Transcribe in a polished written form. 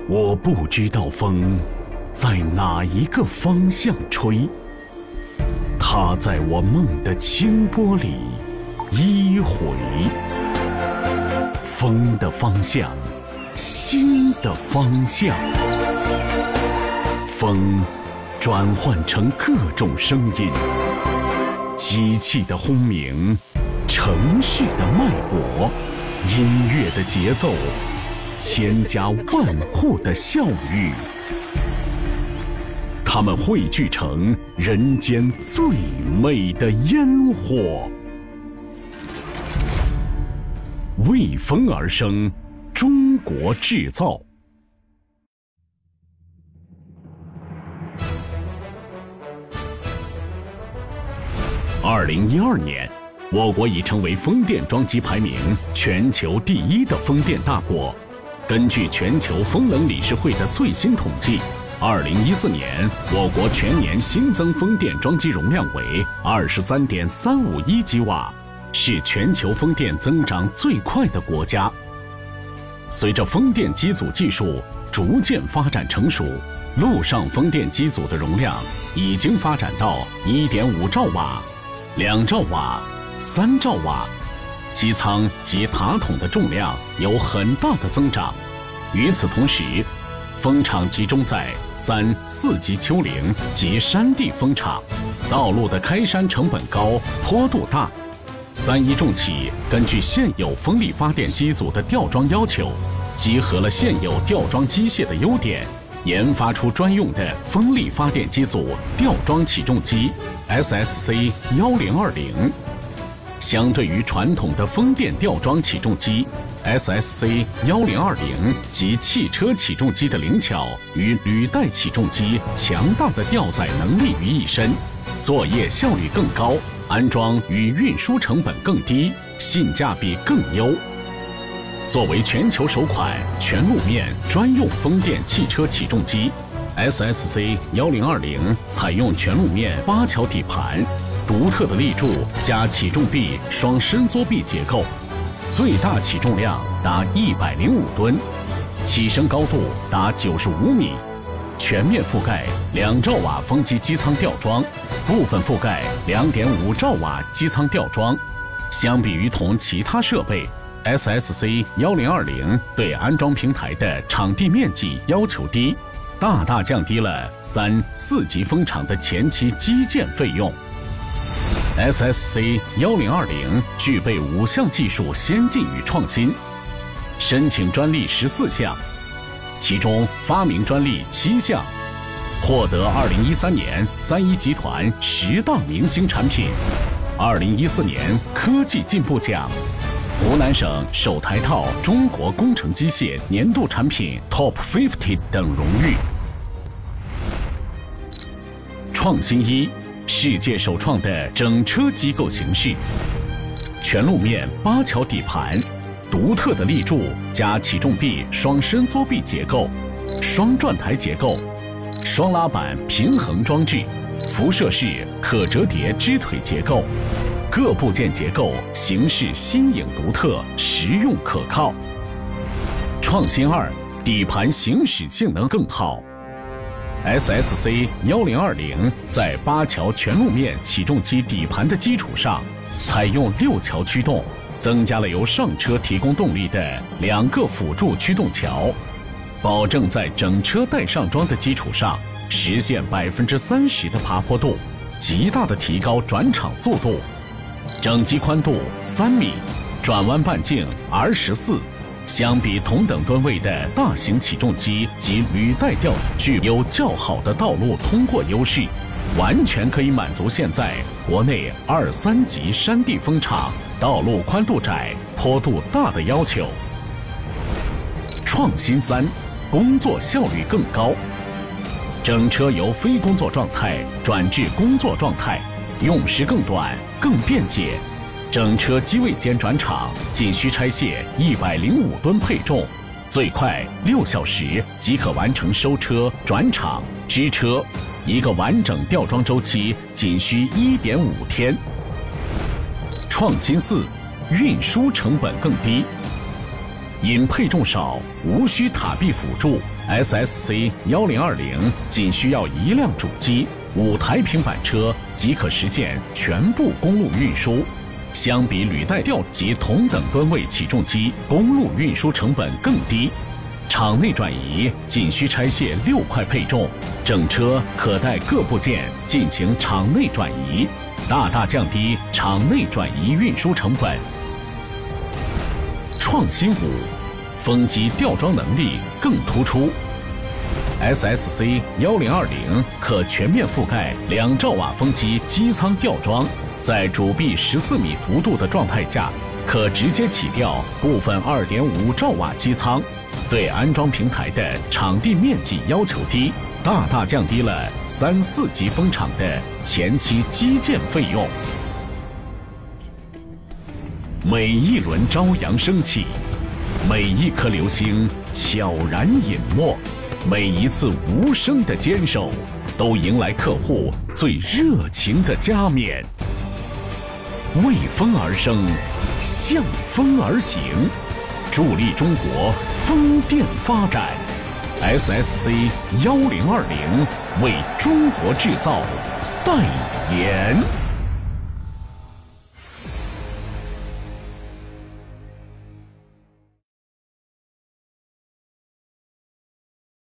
我不知道风在哪一个方向吹，它在我梦的清波里依回。风的方向，心的方向。风转换成各种声音，机器的轰鸣，城市的脉搏，音乐的节奏，千家万户的笑语，它们汇聚成人间最美的烟火。为风而生，中国制造。2012年，我国已成为风电装机排名全球第1的风电大国。根据全球风能理事会的最新统计，2014年我国全年新增风电装机容量为23.351吉瓦，是全球风电增长最快的国家。随着风电机组技术逐渐发展成熟，陆上风电机组的容量已经发展到1.5兆瓦、2兆瓦、3兆瓦，机舱及塔筒的重量有很大的增长。与此同时，风场集中在3、4级丘陵及山地风场，道路的开山成本高，坡度大。三一重企根据现有风力发电机组的吊装要求，集合了现有吊装机械的优点，研发出专用的风力发电机组吊装起重机 SSC1020。相对于传统的风电吊装起重机 SSC1020 及汽车起重机的灵巧与履带起重机强大的吊载能力于一身，作业效率更高，安装与运输成本更低，性价比更优。作为全球首款全路面专用风电汽车起重机 SSC1020 采用全路面8桥底盘，独特的立柱加起重臂双伸缩臂结构，最大起重量达105吨，起升高度达95米，全面覆盖2兆瓦风机机舱吊装，部分覆盖2.5兆瓦机舱吊装。相比于同其他设备， SSC1020 对安装平台的场地面积要求低，大大降低了3、4级风场的前期基建费用。SSC1020 具备5项技术先进与创新，申请专利14项，其中发明专利7项，获得2013年3一集团10大明星产品、2014年科技进步奖、湖南省首台套中国工程机械年度产品 Top 50等荣誉。创新1，世界首创的整车机构形式，全路面8桥底盘，独特的立柱加起重臂双伸缩臂结构，双转台结构，双拉板平衡装置，辐射式可折叠支腿结构，各部件结构形式新颖独特，实用可靠。创新2，底盘行驶性能更好。SSC1020 在8桥全路面起重机底盘的基础上，采用6桥驱动，增加了由上车提供动力的2个辅助驱动桥，保证在整车带上装的基础上，实现30%的爬坡度，极大的提高转场速度。整机宽度3米，转弯半径 R14。相比同等吨位的大型起重机及履带吊，具有较好的道路通过优势，完全可以满足现在国内2、3级山地风场道路宽度窄、坡度大的要求。创新3，工作效率更高。整车由非工作状态转至工作状态，用时更短、更便捷。整车机位间转场仅需拆卸105吨配重，最快6小时即可完成收车、转场、支车，一个完整吊装周期仅需1.5天。创新4，运输成本更低。 因配重少，无需塔臂辅助 ，SSC1020仅需要1辆主机、5台平板车即可实现全部公路运输。相比履带吊及同等吨位起重机，公路运输成本更低。场内转移仅需拆卸6块配重，整车可带各部件进行场内转移，大大降低场内转移运输成本。创新5，风机吊装能力更突出。SSC1020可全面覆盖2兆瓦风机机舱吊装，在主臂14米幅度的状态下，可直接起吊部分2.5兆瓦机舱，对安装平台的场地面积要求低，大大降低了3、4级风场的前期基建费用。每一轮朝阳升起，每一颗流星悄然隐没，每一次无声的坚守，都迎来客户最热情的加冕。为风而生，向风而行，助力中国风电发展。SSC1020为中国制造代言。